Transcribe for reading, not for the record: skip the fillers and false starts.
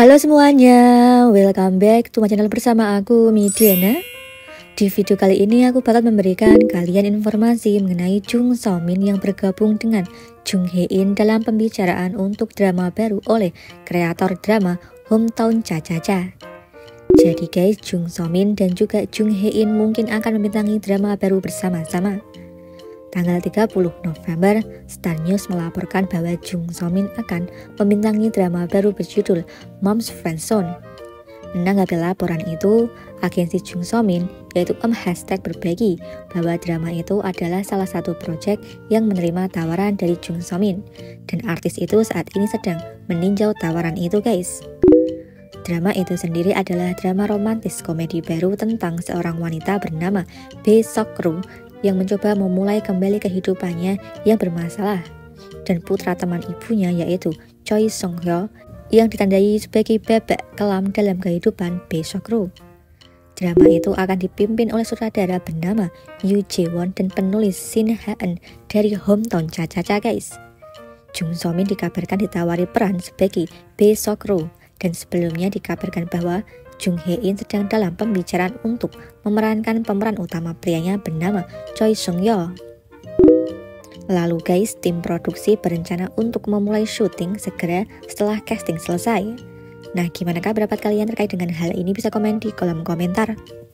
Halo semuanya, welcome back to my channel bersama aku Midiana. Di video kali ini aku bakal memberikan kalian informasi mengenai Jung So Min yang bergabung dengan Jung Hae In dalam pembicaraan untuk drama baru oleh kreator drama Hometown Cha Cha Cha. Jadi guys, Jung So Min dan juga Jung Hae In mungkin akan membintangi drama baru bersama-sama. Tanggal 30 November, Star News melaporkan bahwa Jung So Min akan membintangi drama baru berjudul Mom's Friendzone. Menanggapi laporan itu, agensi Jung So Min yaitu berbagi bahwa drama itu adalah salah satu proyek yang menerima tawaran dari Jung So Min, dan artis itu saat ini sedang meninjau tawaran itu guys. Drama itu sendiri adalah drama romantis komedi baru tentang seorang wanita bernama Bae Sok-ru yang mencoba memulai kembali kehidupannya yang bermasalah, dan putra teman ibunya yaitu Choi Sung-hyo yang ditandai sebagai babak kelam dalam kehidupan Bae Sok-ru. Drama itu akan dipimpin oleh sutradara bernama Yoo Jae-won dan penulis Shin Ha-eun dari Hometown Cha Cha Cha guys. Jung So Min dikabarkan ditawari peran sebagai Bae Sok-ru, dan sebelumnya dikabarkan bahwa Jung Hae In sedang dalam pembicaraan untuk memerankan pemeran utama prianya bernama Choi Sung-hyo. Lalu guys, tim produksi berencana untuk memulai syuting segera setelah casting selesai. Nah, gimana pendapat kalian terkait dengan hal ini? Bisa komen di kolom komentar.